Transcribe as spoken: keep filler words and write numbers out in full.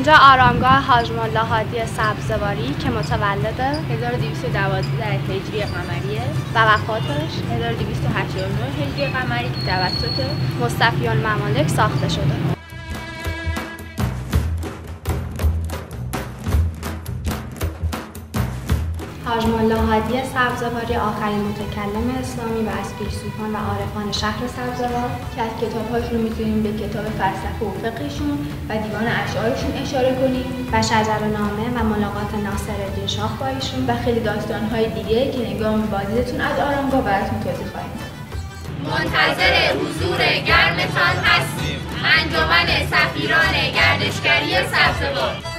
اینجا آرامگاه حاج ملا هادی سبزواری که متولد هزار و دویست و دوازده هجری قمریه و وفاتش هزار و دویست و هشتاد و نه هجری قمری که توسط مصطفی الممالک ساخته شده. حاج ملا هادی سبزواری آخرین متکلم اسلامی و از فیلسوفان و عارفان شهر سبزوار که از کتاب‌هاشون میتونیم به کتاب فلسفه و فقهشون و دیوان اشعارشون اشاره کنیم و شجره‌نامه و ملاقات ناصرالدین شاه با ایشون و خیلی داستان‌های دیگه که نگاه بازدیدتون از آرامگاه براتون توضیح خواهیم داد. منتظر حضور گرمتان هستیم. انجمن سفیران گردشگری سبزوار.